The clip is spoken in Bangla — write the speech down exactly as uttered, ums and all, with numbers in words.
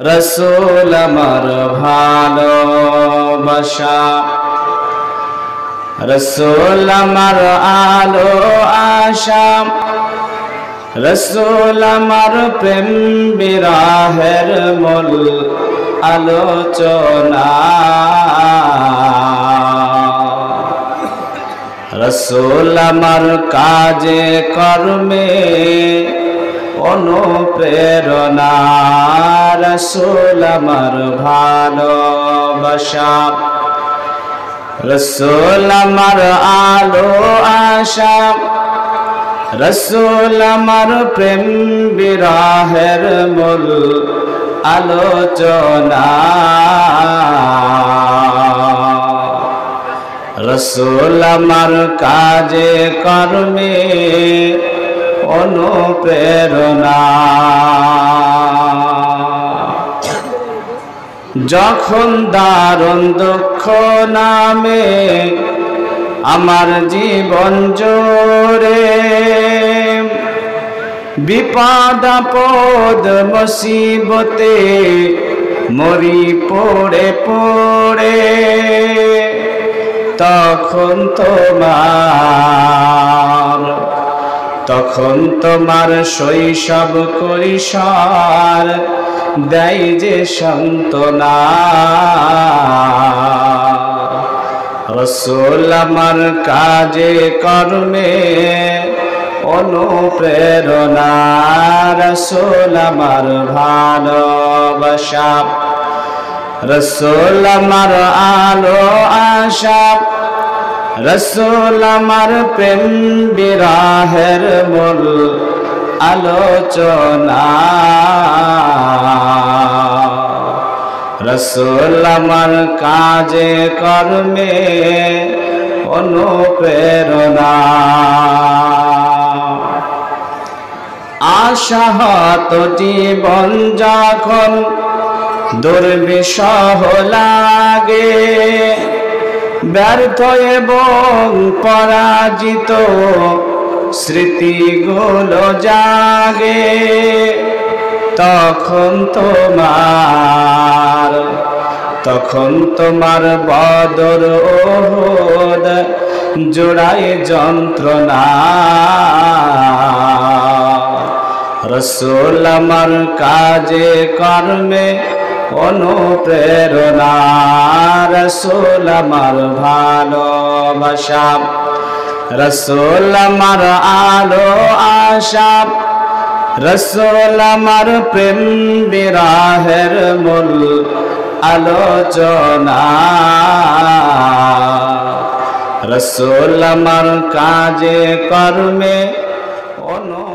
রসুল আমার ভালোবাসা, রসুল আমার আলো আশা, রসুল আমার প্রেম বিরাহের মূল আলোচনা। রসুল আমার কাজে কর্মে অনুপ্রেরণা, রসুল আমার ভালোবাসা, রসুল আমার আলো আশা, রসুল আমার প্রেম বিরাহের মূল আলোচনা। রসুল আমার কাজে কর্মে অনুপ্রেরণা। যখন দারুণ দুঃখ নামে আমার জীবন জোরে, বিপদ আপদ মুসিবতে মরি পড়ে পড়ে, তখন তোমার তখন তোমার শৈশব কৈশোর দেয় যে সান্ত্বনা। রসুল আমার কাজে কর্মে অনুপ্রেরণা, রসুল আমার ভালোবাসা, রসুল আমার আলো আশা, রসুল আমার প্রেম বিরাহের মূল আলোচনা। রসুল আমার কাজে কর্মে অনুপ্রেরণা। আশাহত জীবন যখন দুর্বিষহ লাগে, ব্যর্থ এবং পরাজিত স্মৃতিগুলো জাগে, তখন তোমার তখন তোমার বদর ওহুদ জোড়ায় যন্ত্রণা। রসুল আমার কাজে কর্মে অনুপ্রেরণা, রসুল আমার ভালোবাসা, রসুল আমার আলো আশা, রসুল আমার প্রেম বিরাহের মূল আলোচনা। রসুল আমার কাজে কর্মে অনু